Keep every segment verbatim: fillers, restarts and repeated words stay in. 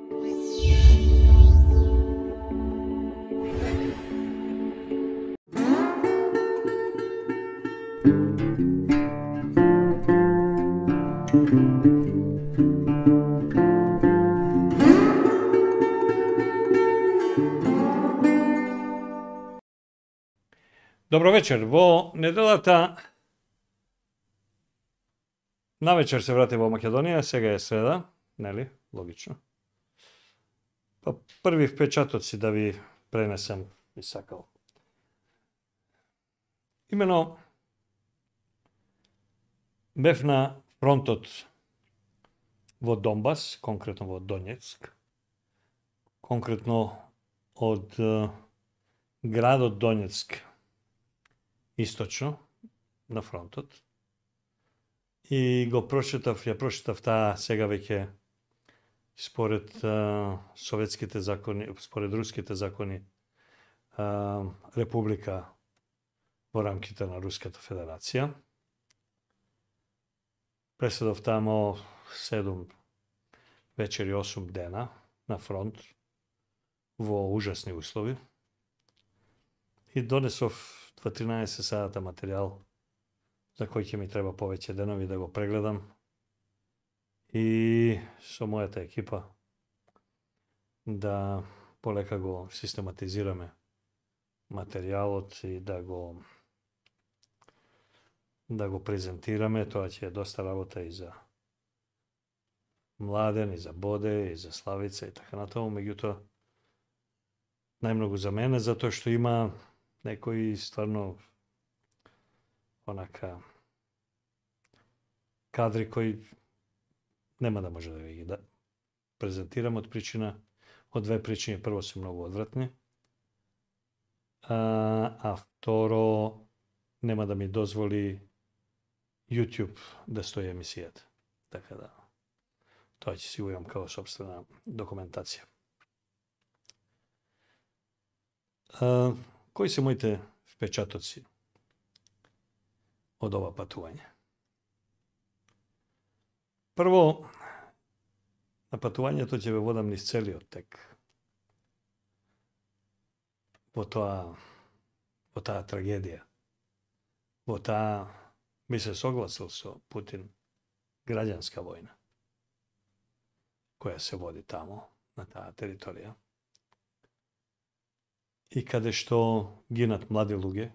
Dobro večer. Vo неделата навечер се врати во Македонија, сега е среда, нели? Логично. Па први впечатоци да ви пренесем би сакал. Имено бев на фронтот во Донбас, конкретно во Донецк, конкретно од градот Донецк источно на фронтот. И го прочитав, ја прочитав таа сега веќе според а, советските закони, според руските закони, а, република во рамките на Руската Федерација. Преседов тамо седум вечери, осум дена на фронт во ужасни услови и донесов во тринаесет сата материјал за кој ќе ми треба повеќе денови да го прегледам и со мојата екипа да полека го систематизираме материјалот и да го да го презентираме. Тоа ќе е доста работа и за Младен, и за Боде, и за Славица и така натаму. Меѓутоа, најмногу за мене, затоа што има некои стварно онака кадри кои нема да може да ги да презентирам од причина, од две причини. Прво, се многу одвратни, а, а второ, нема да ми дозволи YouTube да стои емисијата. Така да, тоа ќе си го имам као собствена документација. А, кои се моите впечатоци од ова патување? Прво, на патувањето ќе ве водам низ целиот тек. Во тоа, во таа трагедија. Во таа, би се согласил со Путин, граѓанска војна, која се води тамо, на таа територија. И каде што гинат млади луѓе.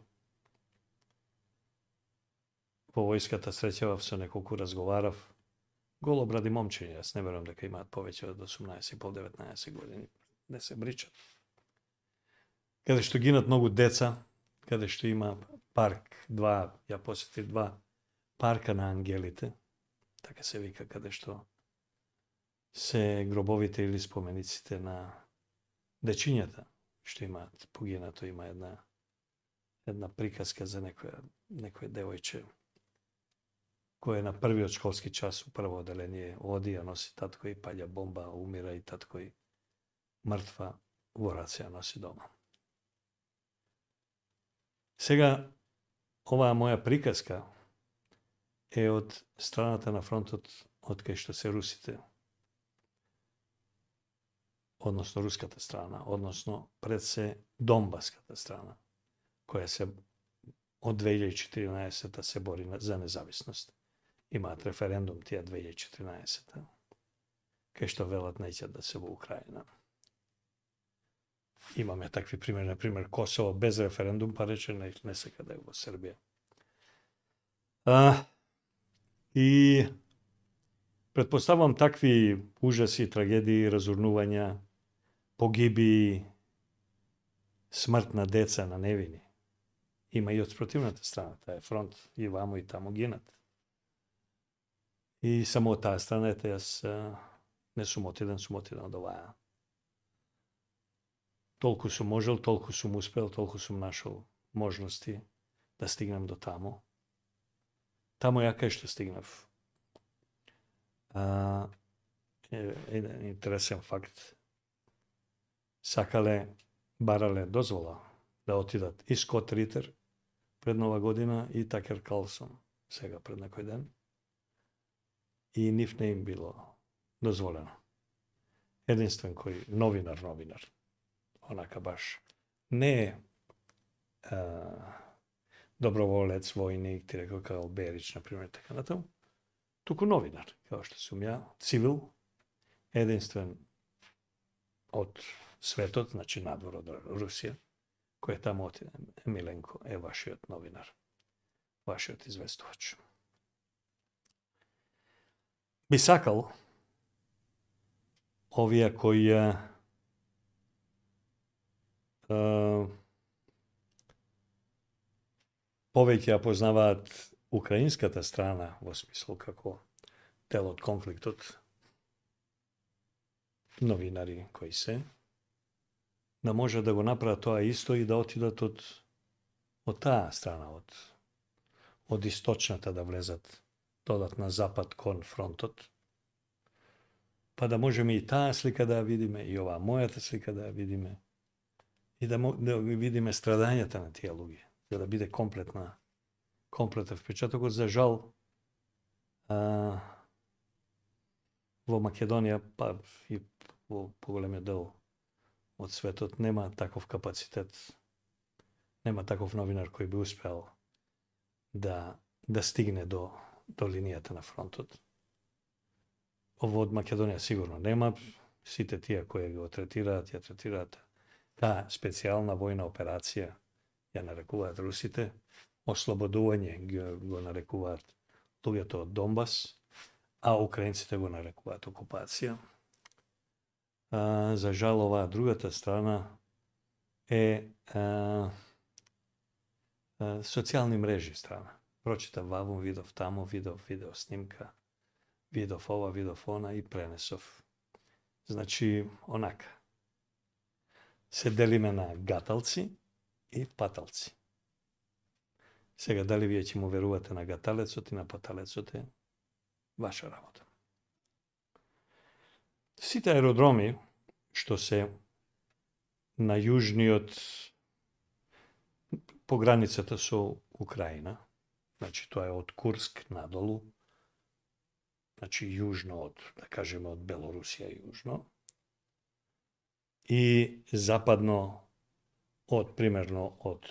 Во војската среќавав со неколку, разговарав. Голобради момчиња, јас не верувам дека имаат повеќе од осумнаесет и пол до деветнаесет години. Не се бричат. Каде што гинат многу деца, каде што има парк, два, ја посетив два парка на ангелите, така се вика, каде што се гробовите или спомениците на дечињата што имаат погинато. Има една една приказка за некоја некој девојче кој е на првиот школски час у прво оделение, оди, ја носи татко и паља бомба, умира и татко и мртва во раце ја носи дома. Сега, оваа моја приказка е од страната на фронтот од кај што се русите, односно руската страна, односно пред се донбаската страна, која се од две илјади и четиринаесета се бори за независност. Имаат референдум тие две илјади и четиринаесета, кај што велат неќат да се во Украина. Имаме такви примери, на пример Косово без референдум, па рече не, не сека да е во Србија. А, и предпоставам такви ужаси, трагедии, разурнувања, погиби, смрт на деца, на невини. Има и од спротивната страна, таа е фронт, и вамо и таму гинат. И само од таа страна, ете, јас не сум отиден, сум отиден од оваа. Толку сум можел, толку сум успел, толку сум нашол можности да стигнем до таму. Таму ја кај што стигнав. А, е, еден интересен факт. Сакале, барале дозвола да отидат и Скот Ритер пред Нова година и Такер Карлсон сега пред некој ден. И нив не им било дозволено. jedinstven koji, novinar, novinar, onaka baš, ne uh, dobrovolec, vojnik, ti rekao kao Berić, na primjer, tako na tomu, tuku novinar, kao što sam ja, civil, jedinstven od svetot, znači nadvor od Rusije, koji je tamo od Milenko, je vašiot novinar, vašiot izvestovač. Bisakal, ovija koji je uh, poveća poznavat ukrajinska ta strana, u smislu kako del od konfliktot, novinari koji se, da može da go naprava to isto i da otidat od, od ta strana, od, od istočnata da vlezat dodat na zapad konfrontot. Pa da može mi i ta slika da vidime, i ova moja ta slika da vidime, i da, mo, da vidime stradanjata na tijelu, da bide kompletna, kompletna vpečatok. Za žal, a, v Makedonija, pa i po, po goleme del od svetot, nema takov kapacitet, nema takov novinar koji bi uspel da, da stigne do, do linijata na frontu. Ovo od Makedonija sigurno nema. Site tija koje ga tretirate, ja tretirate. Ta specijalna vojna operacija, ja narekovat Rusite, oslobodovanje go narekovat to od Donbas, a Ukrajinci te go narekovat okupacija. A, za žal ova druga ta strana je a, a, socijalni mreži strana. Pročitam vavom, vidov tamo, vidov video snimka, vidov ova, vidov ona i prenesov. Znači, onaka. Se delime na gatalci i patalci. Сега, дали вие ќе му верувате на гаталецот и на паталецот е ваша работа. Сите аеродроми што се на јужниот по границата со Украина, значи тоа е од Курск надолу, значи јужно од, да кажеме, од Белорусија јужно, и западно од, примерно, од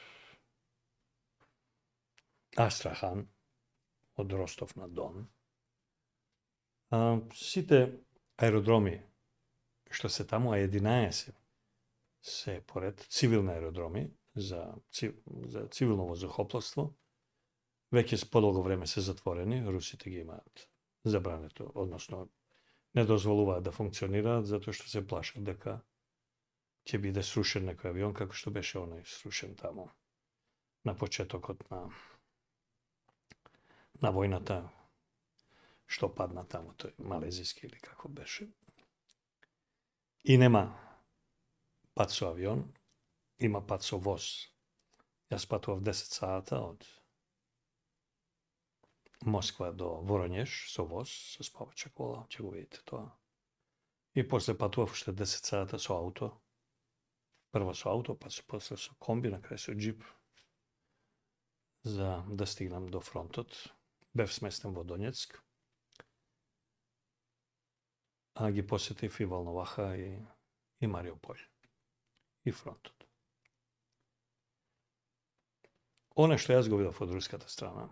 Астрахан, од Ростов на Дон. А, сите аеродроми што се таму, а единаесет се поред цивилни аеродроми за, за цивилно воздухопловство, веќе с подолго време се затворени, русите ги имаат забрането, односно не дозволуваат да функционираат, затоа што се плашат дека ќе биде срушен некој авион, како што беше оној срушен таму на почетокот на на војната, што падна таму, тој малезиски или како беше. И нема пат со авион, има пат со воз. Јас патував десет сата од Москва до Воронеж со воз, со спавача кола, ќе го видите тоа. И после патував уште десет сата со ауто. Прво со ауто, па после со комби, на крај со джип, за да стигнам до фронтот. Бев сместен во Донецк, а ги посетив и Волноваха и, и Мариуполј, и фронтот. Оно што јас го видов од руската страна,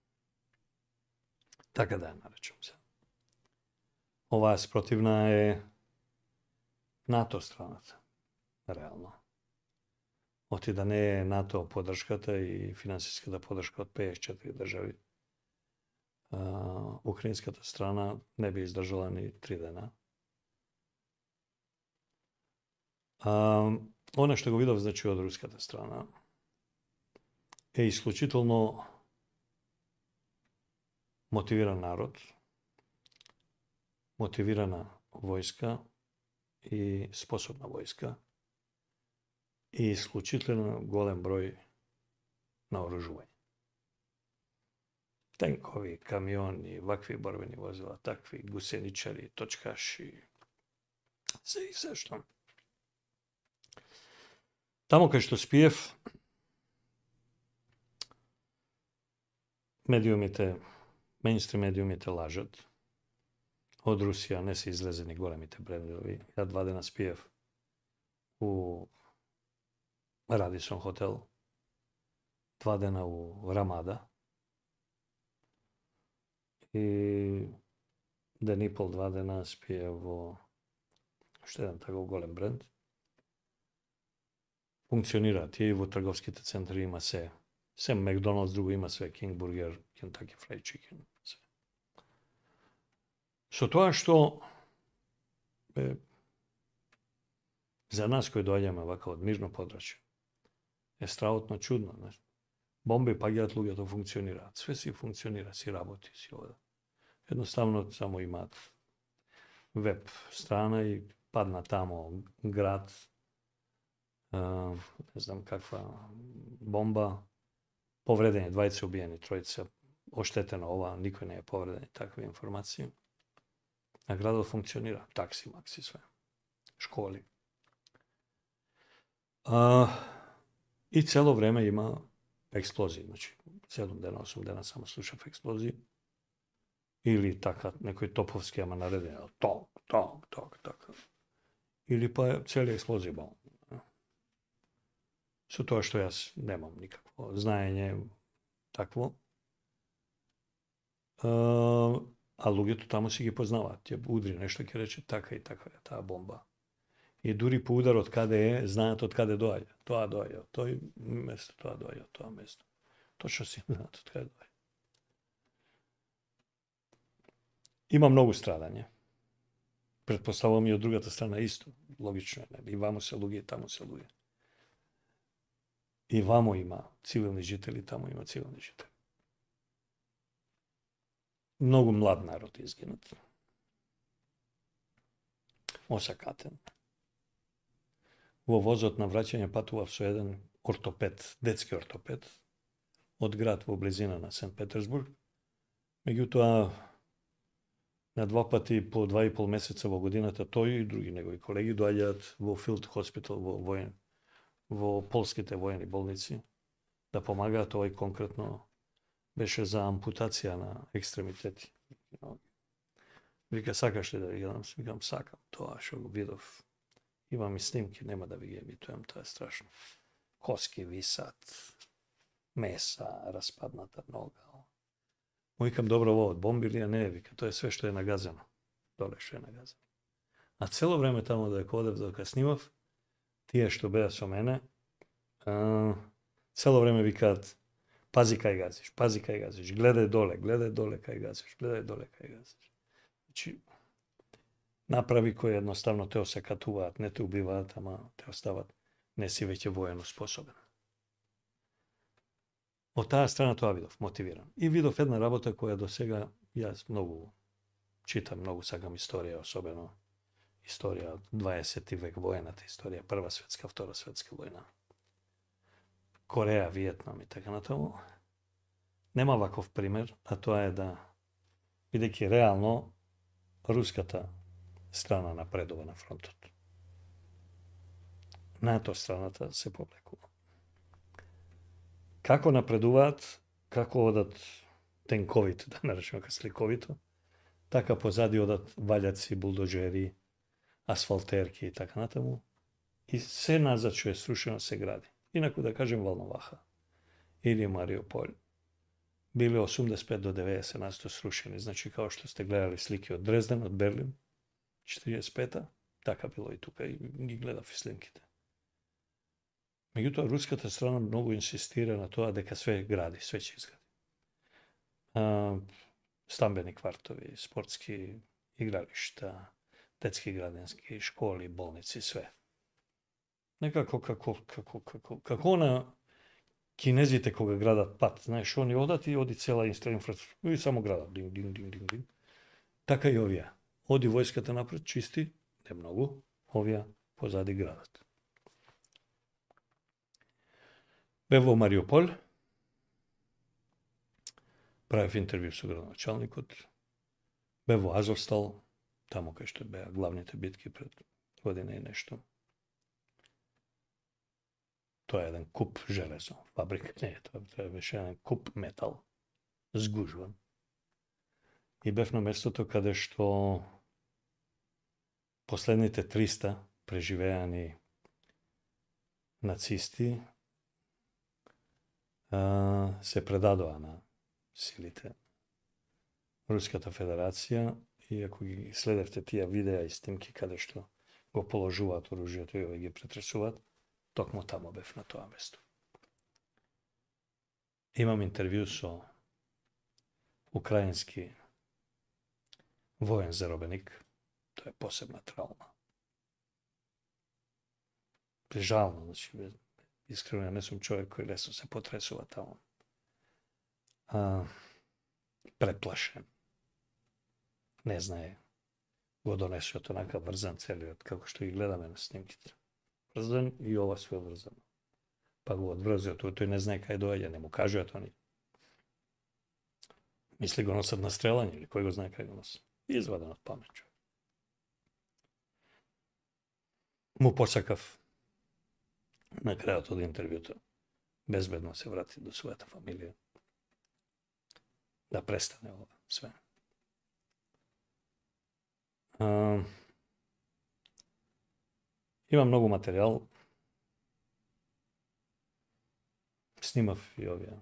така да ја наречам се, оваа спротивна е НАТО страната, реално. Оти да не е НАТО подршката и финансиската подршка од педесет и четири држави, Uh, украинската страна не би издржала ни три дена. Uh, оно што го видов, значи, од руската страна е исклучително мотивиран народ, мотивирана војска и способна војска и исклучително голем број наоружување. Tenkovi, kamioni, вакви борбени возила, такви гусеничари, точкаши, се и се што. Тамо кај што спиев, медиумите, мејнстрим медиумите лажат. od Rusija ne si izlezeni golemi te brendovi. Ja dva dana spijev u Radisson hotel, dva dana u Ramada i da ni pol dva dana spijevo što jedan tako golem brend. Funkcionira, Tijevo trgovski centar ima sve. Sem McDonald's, drugo ima sve, King Burger, Kentucky Fried Chicken, sve. So to što e, za nas koji dođemo ovako od mirno područje je strašno čudno. Znači. Bombe pa gledat luga to funkcionira. Sve si funkcionira, si raboti, si ovdje. Jednostavno samo ima web strana i padna tamo grad, uh, ne znam kakva bomba, povreden je, dvajice ubijeni, trojica oštetena, ova, niko ne je povreden, takve informacije. A grad funkcionira, taksi, maksi, sve, školi. Uh, I celo vreme ima eksplozije, znači sedam dana, osam dana samo slušam eksplozije. Ili taka nekoj topovskijama naredene, tok, tok, tok, tok. Ili pa cijeli eksplozije bom. Su to što ja nemam nikakvo znanje takvo. Uh, a lugi to tamo si gi poznava. Tje udri nešto ki reče taka i taka je ta bomba. I duri po udar od kada je, znate od kada doje. To doje, to je mjesto, to doje, to mjesto. Točno si znate od kada doje. Ima mnogo stradanja. Pretpostavljam i od drugata strana isto. Logično je. Ne? I vamo se lugi, tamo se lugi. I vamo ima civilni žitelji, tamo ima civilni žitelji. Mnogo mlad narod izginut. Osakaten. Vo vozot na vraćanje patuva su jedan ortoped, detski ortoped, od grad u blizina na Sankt Petersburg. Međutim, na dva pati po dva i pol mjeseca vo godinata to i drugi njegovi kolegi dođat vo Field Hospital, vo, vojen, vo polski te vojni bolnici, da pomagat ovaj konkretno beše za amputacija na ekstremiteti. Vika, sakaš li da vidjam? Vikam, sakam to, a što vidov. Imam i snimke, nema da vi emitujem, to je strašno. Koski visat, mesa, raspadnata noga. Vikam, dobro ovo od bombilija, ne, vika, to je sve što je nagazano. Dole što je nagazano. A celo vreme tamo da je kodev dok snimav, tije što beda su mene, uh, celo vreme vikat, pazi kaj gaziš, pazi kaj gaziš, gledaj dole, gledaj dole kaj gaziš, gledaj dole kaj gaziš. Znači, napravi koji jednostavno te osakatuvat, ne te ubivat, ama te ostavat, ne si već je vojeno sposoben. Od ta strana to ja vidov, motiviran. I vidov jedna rabota koja do svega, ja mnogo čitam, mnogo sagam istorije, osobeno istorija dvadeseti vek vojna, ta istorija prva svjetska, vtora svjetska vojna. Koreja, Vijetnam i tako na tomu. Nema ovakav primjer, a to je da vidjeti realno ruska ta strana napredova na frontu. NATO strana ta se povlekula. Kako napreduvat, kako odat tenkovit, da ne rečemo kad slikovito, taka pozadi odat valjaci, buldožeri, asfalterki i tako na tomu. I sve nazad što je srušeno se gradi. Inako da kažem Volnovaha ili Mariupol. Bili osamdeset pet do devedeset nasto srušeni. Znači kao što ste gledali slike od Dresden, od Berlin, četrdeset peta Taka bilo i tukaj i gledao slinkite. Međutim, ruska ta strana mnogo insistira na to da ka sve gradi, sve će izgradi. Uh, stambeni kvartovi, sportski igrališta, detski gradenski, školi, bolnici, sve. Nekako kako, kako, kako, kako ona kinezite koga grada pat, znaš, oni odati i odi cijela infrastruktura i samo grada, ding, ding, ding, ding, ding. Taka i ovija. Odi vojskata napred, čisti, ne mnogo, ovija pozadi gradat. Bevo Mariupol, pravi intervju su gradonačelnikot, Bevo Azovstal, tamo kaj što je beja glavni te bitki pred godine i nešto. To je jedan kup železo, fabrika, ne, to je već jedan kup metal, zgužvan. I bev na mjesto to kada što Последните триста преживеани нациsti а, се предадоа на силите Руската Федерација и ако ги следевте тие видеа и снимки каде што го положуваат оружјето и ги претресуваат, токму тамо бев на тоа место. Имам интервју со украински воен заробеник. Тоа е посебна траума. Жално, значи, искрено не сум човек кој лесно се потресува тамо. А, преплашен. Не знае. Го донесува онака врзан целиот, како што ги гледаме на снимките. Врзан и ова све врзано. Па го одврзиот, тој не знае кај доаѓа, не му кажуваат они. Мисли го носат на стрелање или кој го знае кај го носат. Изваден од памет човек. Му посакав на крајот од интервјуто безбедно се врати до својата фамилија. Да престане ова све. А, има многу материјал. Снимав и овие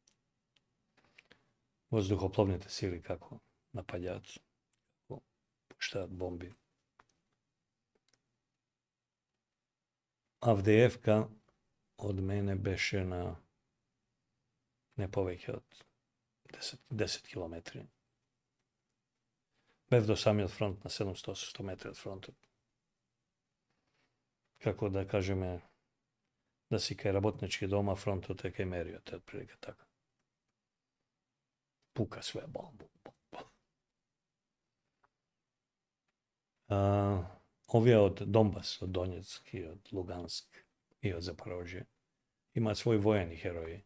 воздухопловните сили како напаѓаат, како пуштаат бомби. Авдеевка од мене беше на не повеќе од десет километри. Бев до самиот фронт на седумстотини до осумстотини метри од фронтот. Како да кажеме, да си кај работнички дома, фронтот е кај мериот, е отприлика така. Пука све, бом, бом, бом. А, овие од Донбас, од Донецк и од Луганск и од Запорожје имаат своји воени херои.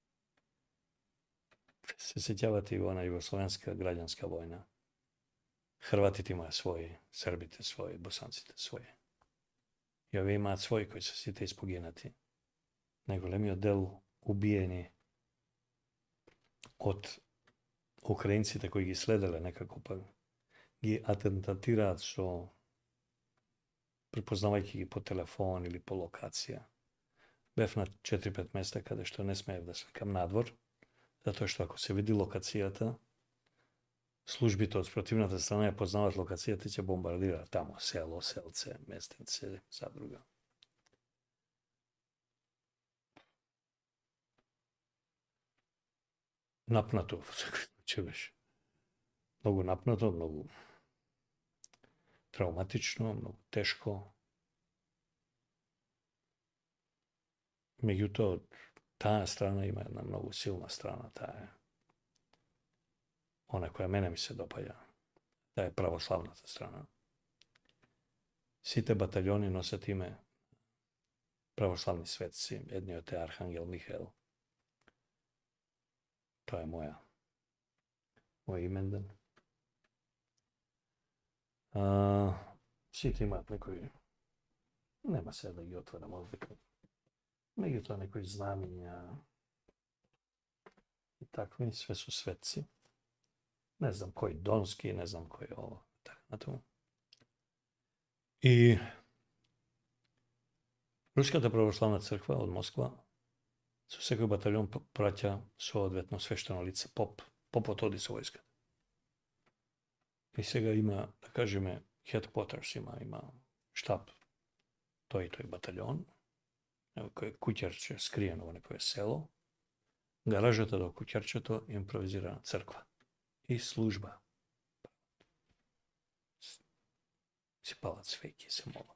Се сеќавате и во на југословенска граѓанска војна. Хрватите имаат своји, србите своји, босанците своји. И овие имаат своји кои се сите испогинати. Најголемиот дел убиени од украинците кои ги следеле некако, па ги атентатираат со препознавајќи ги по телефон или по локација. Бев на четири-пет места каде што не смеев да сликам надвор, затоа што ако се види локацијата, службите од спротивната страна ја познаваат локацијата и ќе бомбардираат тамо село, селце, местенце, задруга. Напнато во секој случај беше. Многу напнато, многу травматично, многу тешко. Меѓутоа, од таа страна има една многу силна страна, таа е она која мене ми се допаѓа. Таа е православната страна. Сите баталјони носат име православни светци, едниот е Архангел Михаел. Тоа е моја мој именден. А, сите имаат некои, нема се да ги отворам овде, меѓутоа некои знамиња и такви, све со светци. Не знам кој Донски, не знам кој ово, така натаму. И Руската православна црква од Москва со секој баталјон праќа соодветно свештено лице, поп. Попот оди со војската. И сега има, да кажеме, headquarters има, има штаб, тој и тој баталјон, кој куќерче скриено во некое село, гаражата до куќерчето импровизирана црква и служба. Си палат свеќи, се молат.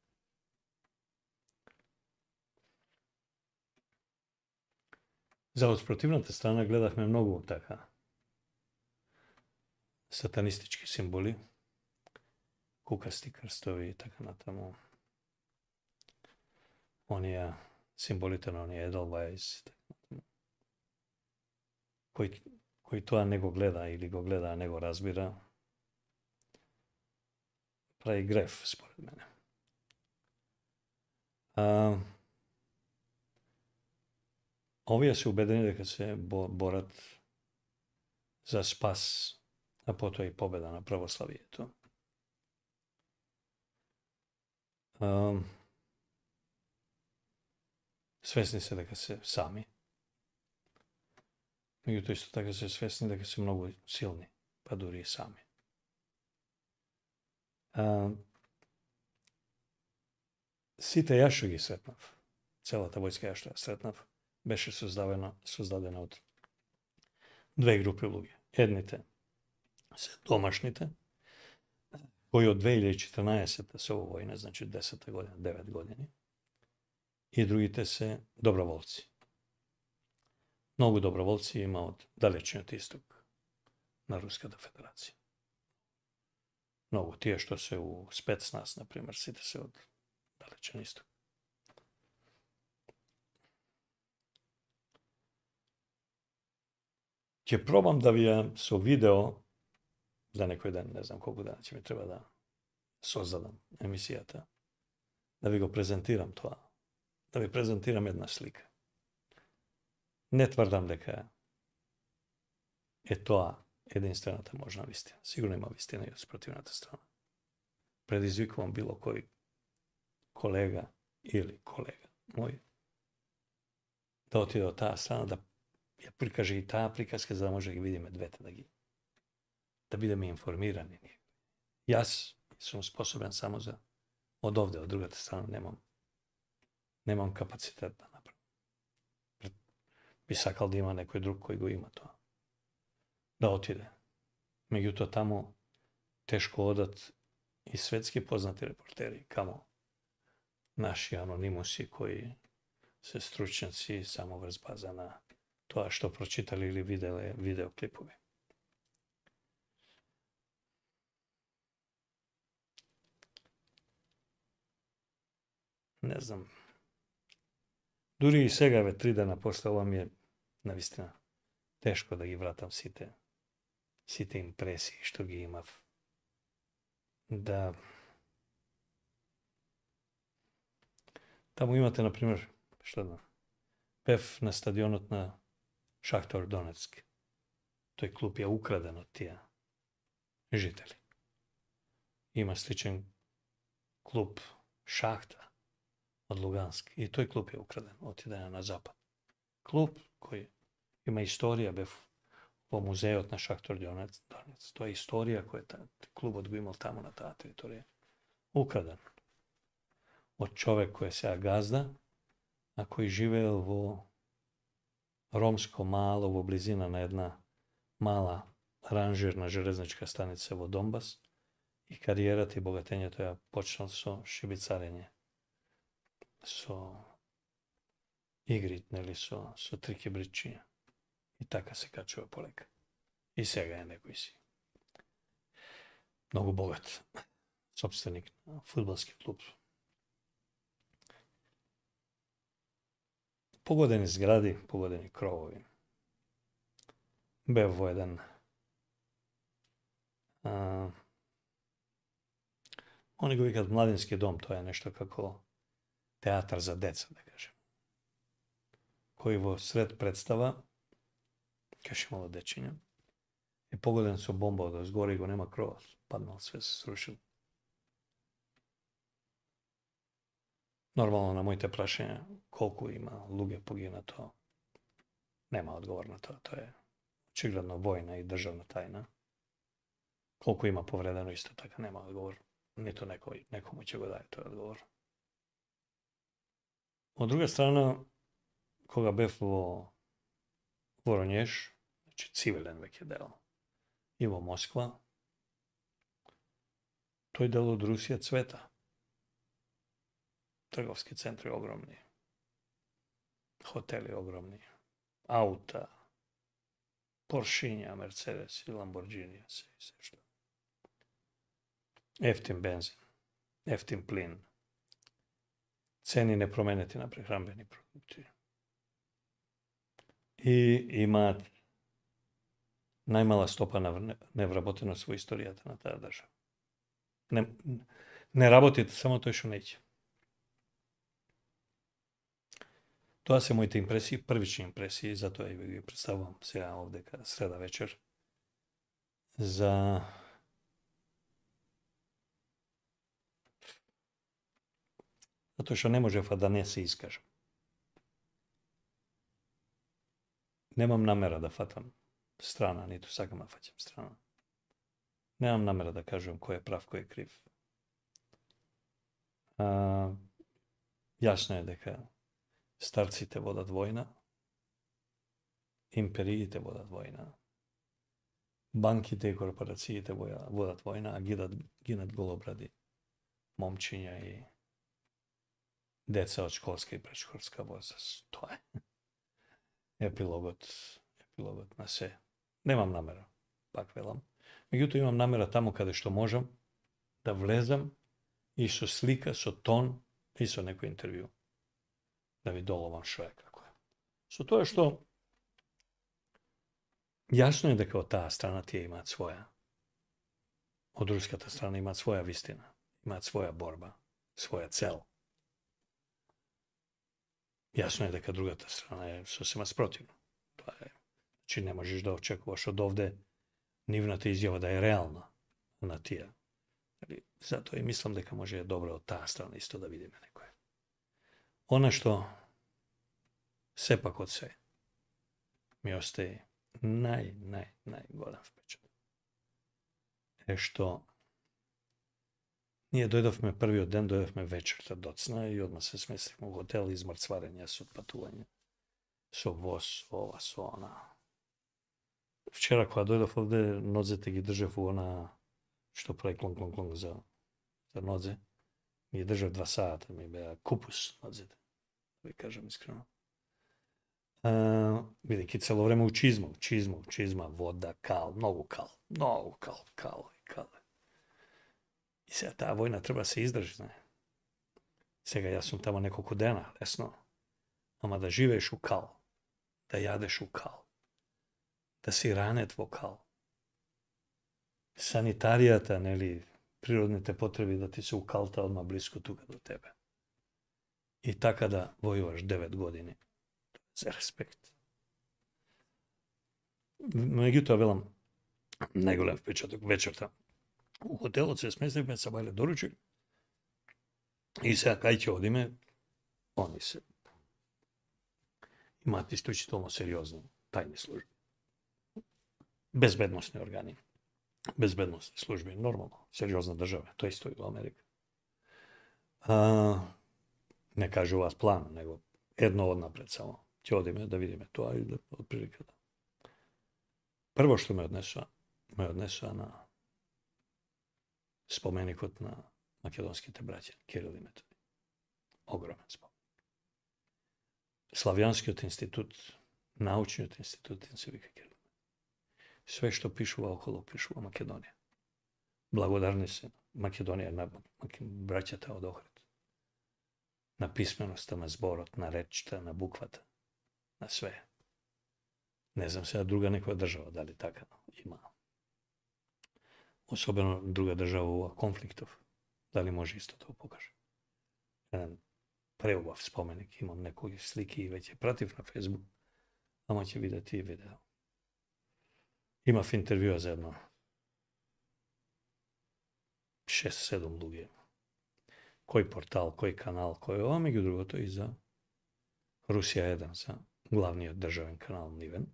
За од спротивната страна гледавме многу така сатанистички символи, кукасти крстови и така натаму. Оние символите на оние Edelweiss, кој, кој тоа не го гледа или го гледа, а не го разбира, прави греф, според мене. А, овие се убедени дека се борат за спас, а потоа и победа на православието. Um, svesni se da se sami. Međutim, isto tako se svesni da su mnogo silni, pa duri i sami. Um, Sita Jašugi Sretnav, cela ta vojska Jašuga Sretnav, beše sozdadena od dve grupe ljudi. Jednite se domašnite, koji od dve hiljade četrnaeste. se ovo vojne, znači deseta godina, devet godini, i drugite se dobrovoljci. Mnogo dobrovoljci ima od dalečnjeg istog na Ruska federacija. Mnogo tije što se u Specnaz, na primjer, site se od dalečnjeg istog. Če probam da vi so video, za nekoj dan, ne znam koliko dana će mi treba da sozdadam emisijata, da vi go prezentiram to, da vi prezentiram jedna slika. Ne tvrdam дека е тоа единствената можна вистина. Сигурно има вистина и од спротивната страна. Предизвикувам било кој колега или колега мој да отиде од таа страна, да ја прикаже и таа приказка, за да може да ги видиме двете, да ги да бидеме информирани. Јас сум способен само за од овде, од другата страна немам немам капацитет да направам. Би сакал да има некој друг кој го има тоа. Да отиде. Меѓутоа тамо тешко одат и светски познати репортери, камо наши анонимуси кои се стручњаци само врз база на тоа што прочитали или виделе видеоклипови. Не знам. Дури и сега, ве три дена после ова, ми е навистина тешко да ги вратам сите сите импресии што ги имав. Да. Таму имате, например, што да, бев на стадионот на Шахтор Донецк. Тој клуб е украден од тие жители. Има сличен клуб Шахта од Луганск. И тој клуб е украден, отиден на запад. Клуб кој има историја, бев во музеот на Шахтор Донецк. Тоа е историја која клубот го имал таму на таа територија. Украден од човек кој е сега газда, а кој живеел во ромско мало, во близина на една мала ранжирна железничка станица во Донбас, и кариерата и богатењето ја почнал со шибицарење, со игри, нели, со, со трики бричиња. И така се качува полека. И сега е некој си многу богат собственик на фудбалски клуб. Погодени згради, погодени кровови. Бев во еден а, они го викат младински дом, тоа е нешто како театар за деца, да кажем, кој во сред представа, каш имало дечиња, е погоден со бомба од згоре и го нема кров, паднал, све се срушил. Нормално на моите прашања колку има луѓе погинато, нема одговор на тоа. Тоа е очигледно војна и државна тајна. Колку има повредено, исто така нема одговор. Нито некој, некому ќе го даде тој одговор. Од друга страна, кога бев во Воронеж, значи цивилен веќе дел, и во Москва, тој дел од Русија цвета. Трговски центри огромни, хотели огромни, аута, Поршиња, Мерцедеси, Ламборджинија, се и се што. Ефтин бензин, ефтин плин, цени непроменети на прехранбени продукти. И имаат најмала стопа на невработеност во историјата на таа држава. Не, не работите, само тој што неќе. Тоа се моите импресии, првични импресии, затоа и ви ги представувам сега овде каде среда вечер, за Zato što ne može fa da ne se iskaže. Nemam namera da fatam strana, niti sakama faćam strana. Nemam namera da kažem ko je prav, ko je kriv. A, jasno je deka starci te vodat vojna, imperiji te vodat vojna, bankite i korporaciji te vodat vojna, a ginat, ginat golobradi momčinja i deca od školske i predškolska voza. To je epilogot, epilogot na sve. Nemam namera, pak velam. Međutim, imam namera tamo kada što možem da vlezam i so slika, so ton i so neko intervju. Da vi dolovam što je kako je. So to je što jasno je da kao ta strana ti je imat svoja. Od ruska ta strana imat svoja vistina. Imat svoja borba. Svoja cel. Jasno je da kad druga ta strana je sasvim sprotivno. To je, znači ne možeš da očekuvaš od ovde nivna ta izjava da je realna. Ona ti je. Zato i mislim da može je dobro od ta strana isto da vidimo nekoje. Ono što sve pa kod sve mi ostaje naj, naj, najgodan vpečat. Je što nije dojdov me prvi od den, dojdov me večer docna i odmah se smestimo u hotel iz mrcvarenja, s otpatuvanja, so voz, ova, so ona. Včera koja dojdov ovde, nodze te gi držav u ona što pravi klong, klong, klong za, za nodze. Mi je držav dva sata, mi je bila kupus nodze, da vi kažem iskreno. Uh, vidi, ki celo vreme u čizmu, u čizmu, u čizma, voda, kal, mnogo kal, mnogo kal, kal i kal. I sada ta vojna treba se izdržiti, ne. Sega ja sam tamo nekoliko dana, resno. Ama da živeš u kal, da jadeš u kal, da si ranet vo kal, sanitarijata, neli, prirodne te potrebi da ti se ukalta odmah blisko tuga do tebe. I taka da vojuvaš devet godine. Za respekt. Međutim, velam, najgolem vpečatok večerta. U hotelu se smestili, sa bajle doručak. I сега kaj će odime, oni se imati isključitelno seriozne tajne službe. Bezbednostni organi. Bezbednostne službe, normalno, seriozna država, to isto i u Amerika. A, ne kaže u vas plan, nego jedno od napred samo. Će odime da vidime to, a i da otprilike da. Prvo što me odnesla, me odnesla na spomenikot na makedonski te braće, Kiril i Metodij. Ogroman spomenik. Slavjanski od institut, naučni od institut Incivika Kiril. Sve što pišu okolo, pišu o Makedoniji. Blagodarni se Makedonija, na, braćata od Ohrid. Na pismenostama zborot, na rečta, na bukvata, na sve. Ne znam se da druga neka država, da li taka ima. Osobeno druga država u konfliktov, da li može isto to pokaže. Jedan preubav spomenik, imam nekog sliki i već je prativ na Facebooku, ama će vidjeti i video. Ima intervjua za jedno šest sedam ljudi. Koji portal, koji kanal, koji ovo, među drugo to i za Rusija jedan, za glavni državen kanal Niven.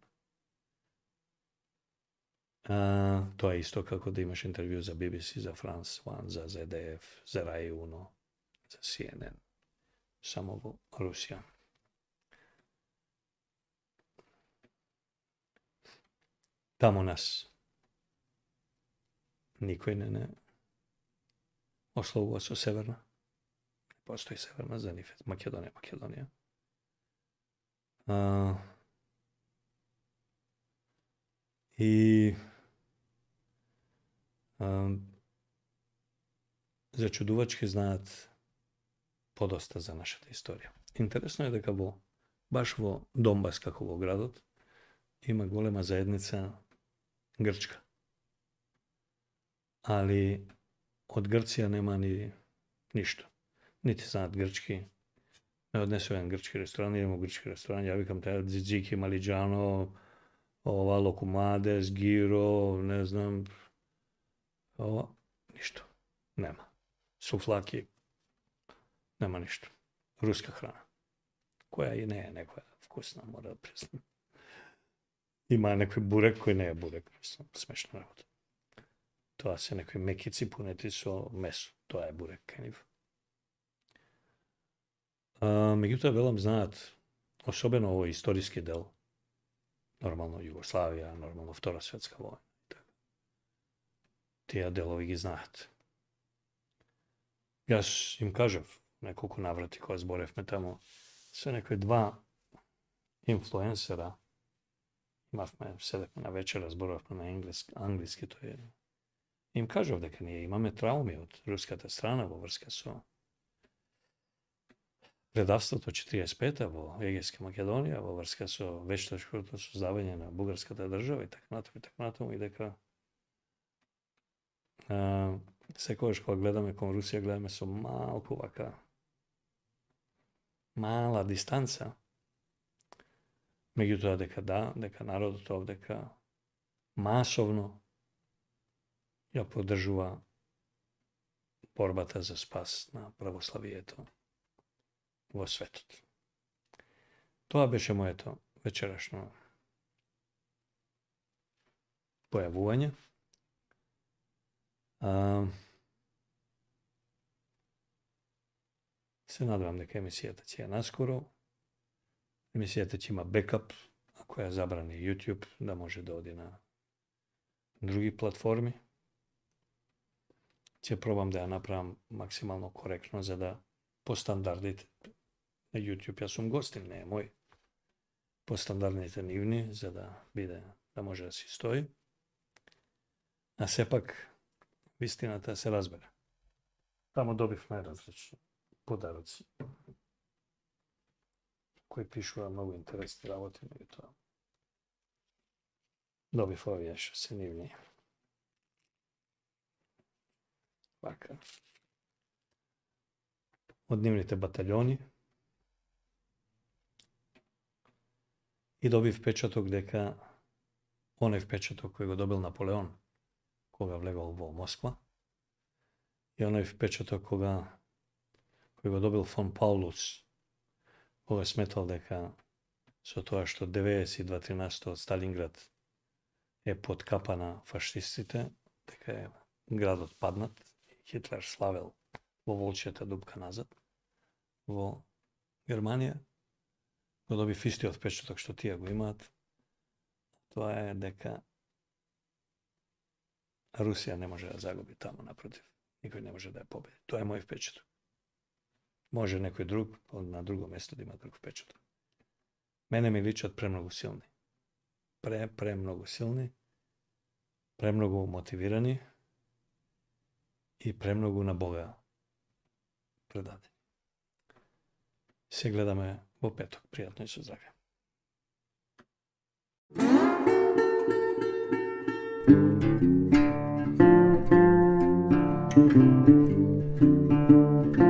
A, to je isto kako da imaš intervju za B B C, za France jedan, za Z D F, za Rai Uno, za C N N. Samo Rusija. Tamo nas niko ne, ne oslovuo su severna. Postoji severna za Makedonija, Makedonija. A, I a, začuduvački znat podosta za naša istorija. Interesno je da kao baš vo Donbas kako vo gradot ima golema zajednica Grčka. Ali od Grcija nema ni ništa. Niti znat grčki. Ne odnesu jedan grčki restoran, idemo u grčki restoran, ja vikam taj Dziki, Maliđano, ova Lokumades, Giro, ne znam, ovo, ništa. Nema. Suflaki, nema ništa. ruska hrana. Koja i ne je neka vkusna, mora da priznam. Ima neki burek koji ne je burek, mislim, smešno narod. To se neki mekici puneti su meso. To je burek, keniv. Međutim, velim znat, osobeno ovo istorijski del, normalno Jugoslavija, normalno Vtora svjetska vojna. Tija delovi gi znat. Ja im kažem, nekoliko navrati koja zborev me tamo, sve nekve dva influencera, imav me sedek na večera, zborev me na engleski, anglijski, to je. Im kažem da nije, imame traumi od ruskata strana, vovrska su predavstvo to četrdeset peta vo Egejska Makedonija, vovrska su već to škurto su zavanjena bugarskata država i tak na tom i tak na tom i deka uh, se kojiš koja gledame, kom Rusija gledame su malko ovaka mala distanca. Međutim, deka da, deka narod to deka masovno ja podržuva borbata za spas na pravoslavijeto vo svetu. To beše moje to večerašno pojavuvanje. A, se nadam neka emisijeta će naskoro. Emisijeta će ima backup, ako je zabrani YouTube, da može da odi na drugi platformi. Će probam da ja napravim maksimalno korektno, za da po standardite na YouTube, ja sam gostin, ne moj, po standardite nivni, za da bide, da može da si stoji. A sepak, istinata se razbere. Tamo dobiv najrazlični podaroci koji pišu vam mnogo interesni ravoti, i to dobiv ovi još se nivni. Ovakav. Odnimnite bataljoni i dobiv pečatok deka onaj pečatok koji ga dobil Napoleon, koga vlegao vo Moskva, i onaj pečatok koga koji ga dobil von Paulus, koga smetal deka so toa što devedeset dva trinaesto od Stalingrad je podkapana fašistite, deka je grad odpadnat, Hitler slavel vo volčeta dubka nazad, vo Germanija, ko dobi isti odpečatok što tija go imat, to je deka Rusija ne može da zagubi tamo naprotiv. Niko ne može da je pobedi. To je moj pečatok. Može nekoj drug, na drugom mjestu da ima drug pečatok. Mene mi ličat premnogo silni. Pre, premnogo silni, premnogo motivirani i premnogo na Boga predani. Se gledame u petok. Prijatno i su zdravlje. Thank you.